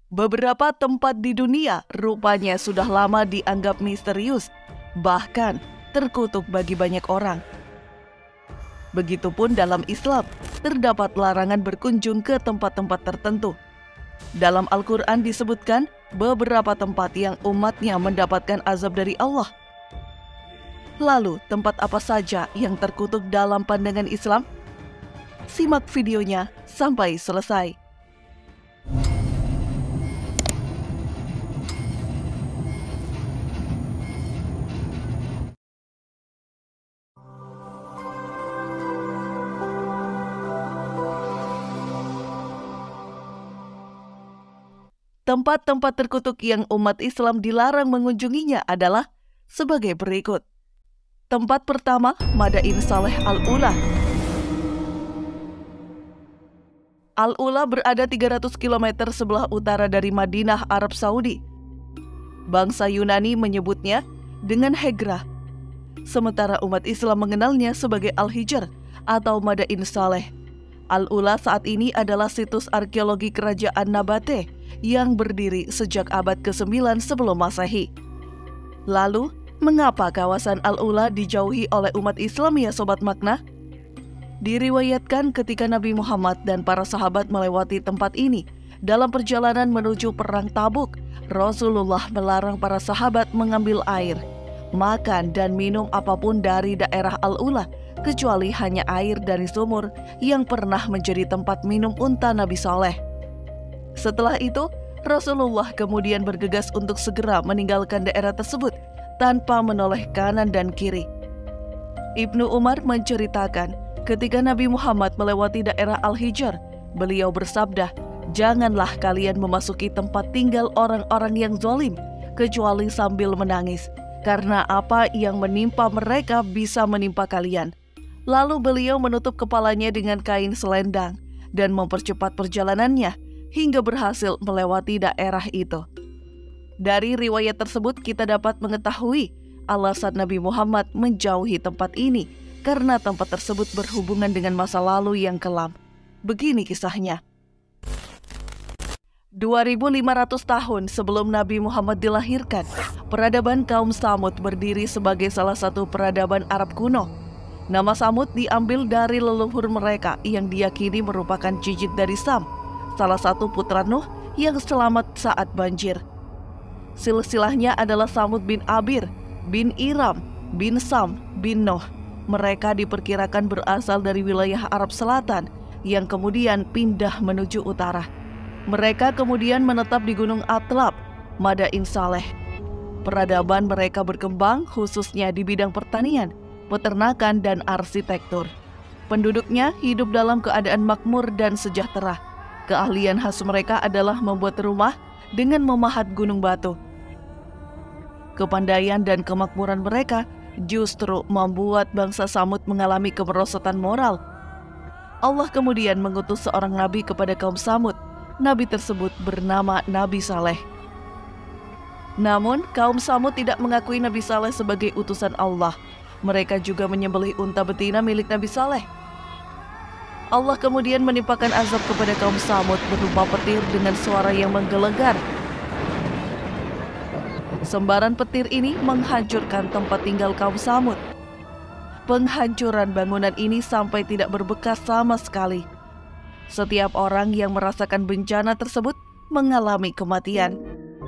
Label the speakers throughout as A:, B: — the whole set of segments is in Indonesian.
A: Beberapa tempat di dunia rupanya sudah lama dianggap misterius, bahkan terkutuk bagi banyak orang. Begitupun dalam Islam, terdapat larangan berkunjung ke tempat-tempat tertentu. Dalam Al-Quran disebutkan beberapa tempat yang umatnya mendapatkan azab dari Allah. Lalu, tempat apa saja yang terkutuk dalam pandangan Islam? Simak videonya sampai selesai. Tempat-tempat terkutuk yang umat Islam dilarang mengunjunginya adalah sebagai berikut. Tempat pertama, Madain Saleh Al-Ula. Al-Ula berada 300 km sebelah utara dari Madinah, Arab Saudi. Bangsa Yunani menyebutnya dengan Hegra, sementara umat Islam mengenalnya sebagai Al-Hijr atau Madain Saleh. Al-Ula saat ini adalah situs arkeologi kerajaan Nabate yang berdiri sejak abad ke-9 sebelum Masehi. Lalu, mengapa kawasan Al-Ula dijauhi oleh umat Islam ya Sobat Makna? Diriwayatkan ketika Nabi Muhammad dan para sahabat melewati tempat ini dalam perjalanan menuju perang Tabuk, Rasulullah melarang para sahabat mengambil air, makan dan minum apapun dari daerah Al-Ula, kecuali hanya air dari sumur yang pernah menjadi tempat minum unta Nabi Saleh. Setelah itu, Rasulullah kemudian bergegas untuk segera meninggalkan daerah tersebut tanpa menoleh kanan dan kiri. Ibnu Umar menceritakan, ketika Nabi Muhammad melewati daerah Al-Hijr, beliau bersabda, "Janganlah kalian memasuki tempat tinggal orang-orang yang zalim, kecuali sambil menangis, karena apa yang menimpa mereka bisa menimpa kalian." Lalu beliau menutup kepalanya dengan kain selendang dan mempercepat perjalanannya hingga berhasil melewati daerah itu. Dari riwayat tersebut kita dapat mengetahui alasan Nabi Muhammad menjauhi tempat ini karena tempat tersebut berhubungan dengan masa lalu yang kelam. Begini kisahnya. 2500 tahun sebelum Nabi Muhammad dilahirkan, peradaban kaum Tsamud berdiri sebagai salah satu peradaban Arab kuno. Nama Tsamud diambil dari leluhur mereka yang diyakini merupakan cicit dari Sam, salah satu putra Nuh yang selamat saat banjir. Silsilahnya adalah Tsamud bin Abir, bin Iram, bin Sam, bin Nuh. Mereka diperkirakan berasal dari wilayah Arab Selatan yang kemudian pindah menuju utara. Mereka kemudian menetap di Gunung Atlab, Madain Saleh. Peradaban mereka berkembang khususnya di bidang pertanian, peternakan, dan arsitektur. Penduduknya hidup dalam keadaan makmur dan sejahtera. Keahlian khas mereka adalah membuat rumah dengan memahat gunung batu. Kepandaian dan kemakmuran mereka justru membuat bangsa Tsamud mengalami kemerosotan moral. Allah kemudian mengutus seorang nabi kepada kaum Tsamud. Nabi tersebut bernama Nabi Saleh. Namun, kaum Tsamud tidak mengakui Nabi Saleh sebagai utusan Allah. Mereka juga menyembelih unta betina milik Nabi Saleh. Allah kemudian menimpakan azab kepada kaum Tsamud berupa petir dengan suara yang menggelegar. Sembaran petir ini menghancurkan tempat tinggal kaum Tsamud. Penghancuran bangunan ini sampai tidak berbekas sama sekali. Setiap orang yang merasakan bencana tersebut mengalami kematian.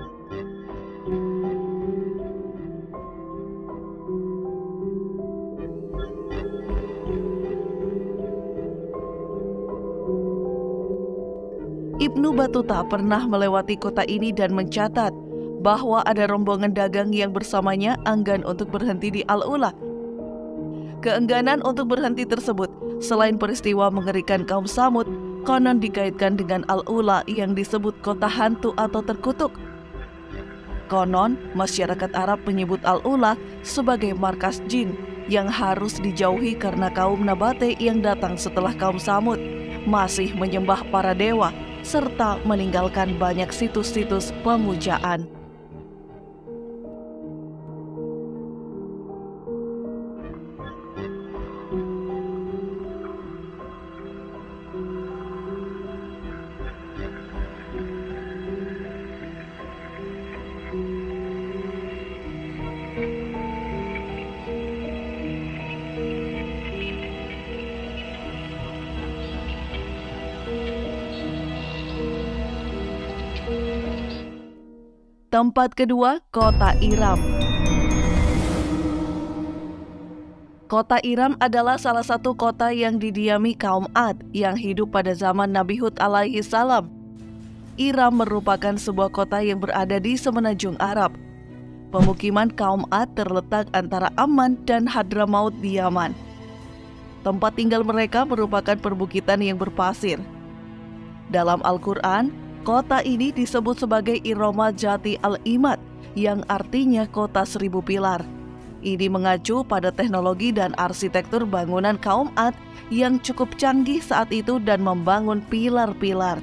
A: Ibnu Battuta pernah melewati kota ini dan mencatat bahwa ada rombongan dagang yang bersamanya enggan untuk berhenti di Al-Ula. Keengganan untuk berhenti tersebut, selain peristiwa mengerikan kaum Tsamud, konon dikaitkan dengan Al-Ula yang disebut kota hantu atau terkutuk. Konon, masyarakat Arab menyebut Al-Ula sebagai markas jin yang harus dijauhi karena kaum Nabate yang datang setelah kaum Tsamud masih menyembah para dewa serta meninggalkan banyak situs-situs pemujaan. Tempat kedua, Kota Iram. Kota Iram adalah salah satu kota yang didiami kaum Ad yang hidup pada zaman Nabi Hud alaihi salam. Iram merupakan sebuah kota yang berada di semenanjung Arab. Pemukiman kaum Ad terletak antara Amman dan Hadramaut di Yaman. Tempat tinggal mereka merupakan perbukitan yang berpasir. Dalam Al-Quran, kota ini disebut sebagai Iroma Jati Al-Imad, yang artinya kota 1000 pilar. Ini mengacu pada teknologi dan arsitektur bangunan kaum Ad yang cukup canggih saat itu dan membangun pilar-pilar.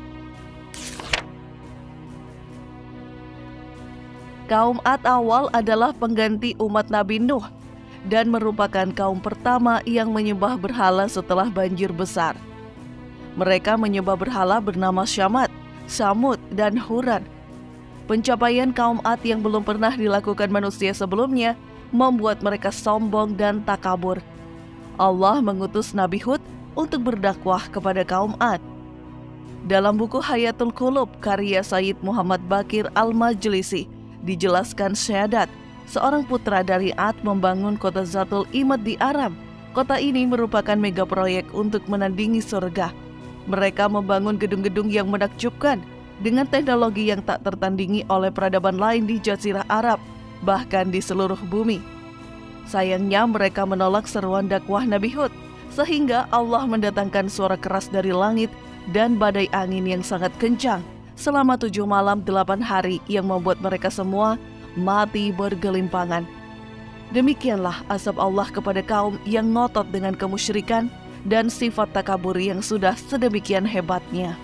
A: Kaum Ad awal adalah pengganti umat Nabi Nuh dan merupakan kaum pertama yang menyembah berhala setelah banjir besar. Mereka menyembah berhala bernama Syamat, Samud, dan Huran. Pencapaian kaum Ad yang belum pernah dilakukan manusia sebelumnya membuat mereka sombong dan takabur. Allah mengutus Nabi Hud untuk berdakwah kepada kaum Ad. Dalam buku Hayatul Qulub karya Sayyid Muhammad Baqir Al-Majlisi dijelaskan Syahadat, seorang putra dari Ad membangun kota Zatul Imad di Aram. Kota ini merupakan mega proyek untuk menandingi surga. Mereka membangun gedung-gedung yang menakjubkan dengan teknologi yang tak tertandingi oleh peradaban lain di Jazirah Arab, bahkan di seluruh bumi. Sayangnya mereka menolak seruan dakwah Nabi Hud, sehingga Allah mendatangkan suara keras dari langit dan badai angin yang sangat kencang selama 7 malam 8 hari yang membuat mereka semua mati bergelimpangan. Demikianlah azab Allah kepada kaum yang ngotot dengan kemusyrikan dan sifat takabur yang sudah sedemikian hebatnya.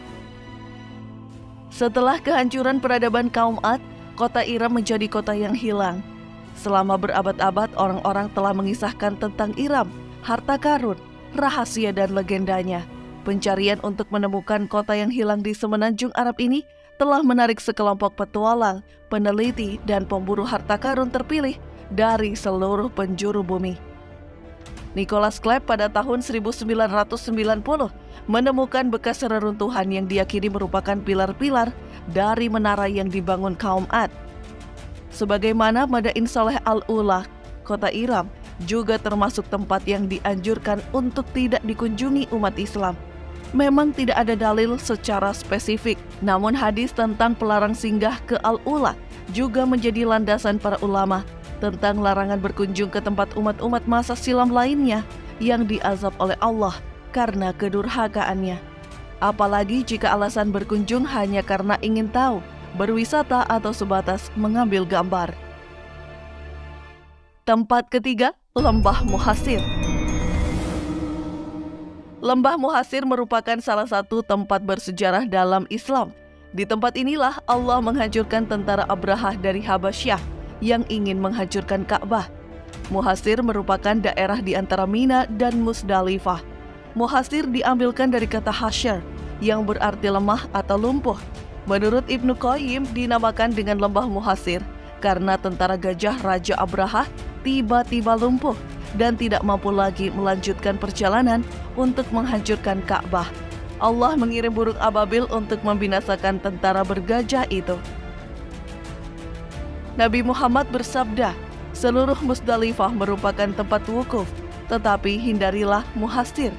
A: Setelah kehancuran peradaban kaum Ad, kota Iram menjadi kota yang hilang. Selama berabad-abad orang-orang telah mengisahkan tentang Iram, harta karun, rahasia dan legendanya. Pencarian untuk menemukan kota yang hilang di semenanjung Arab ini telah menarik sekelompok petualang, peneliti, dan pemburu harta karun terpilih dari seluruh penjuru bumi. Nicholas Clapp pada tahun 1990 menemukan bekas reruntuhan yang diyakini merupakan pilar-pilar dari menara yang dibangun kaum Ad. Sebagaimana Madain Saleh Al-Ula, kota Iram juga termasuk tempat yang dianjurkan untuk tidak dikunjungi umat Islam. Memang tidak ada dalil secara spesifik, namun hadis tentang pelarang singgah ke Al-Ula juga menjadi landasan para ulama tentang larangan berkunjung ke tempat umat-umat masa silam lainnya yang diazab oleh Allah karena kedurhakaannya. Apalagi jika alasan berkunjung hanya karena ingin tahu, berwisata atau sebatas mengambil gambar. Tempat ketiga, Lembah Muhasir. Lembah Muhasir merupakan salah satu tempat bersejarah dalam Islam. Di tempat inilah Allah menghancurkan tentara Abrahah dari Habasyah yang ingin menghancurkan Ka'bah. Muhasir merupakan daerah di antara Mina dan Musdalifah. Muhasir diambilkan dari kata hasyar yang berarti lemah atau lumpuh. Menurut Ibnu Qayyim dinamakan dengan Lembah Muhasir karena tentara gajah Raja Abrahah tiba-tiba lumpuh dan tidak mampu lagi melanjutkan perjalanan untuk menghancurkan Ka'bah. Allah mengirim burung ababil untuk membinasakan tentara bergajah itu. Nabi Muhammad bersabda, seluruh Musdalifah merupakan tempat wukuf, tetapi hindarilah Muhasir.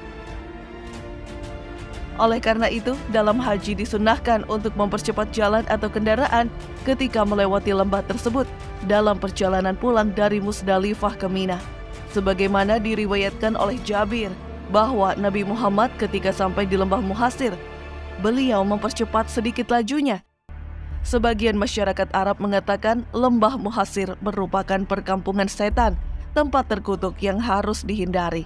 A: Oleh karena itu, dalam haji disunnahkan untuk mempercepat jalan atau kendaraan ketika melewati lembah tersebut dalam perjalanan pulang dari Musdalifah ke Mina. Sebagaimana diriwayatkan oleh Jabir bahwa Nabi Muhammad ketika sampai di lembah Muhasir, beliau mempercepat sedikit lajunya. Sebagian masyarakat Arab mengatakan lembah Muhasir merupakan perkampungan setan, tempat terkutuk yang harus dihindari.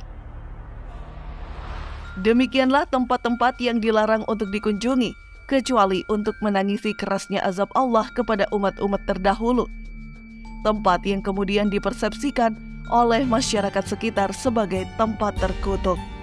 A: Demikianlah tempat-tempat yang dilarang untuk dikunjungi, kecuali untuk menangisi kerasnya azab Allah kepada umat-umat terdahulu. Tempat yang kemudian dipersepsikan oleh masyarakat sekitar sebagai tempat terkutuk.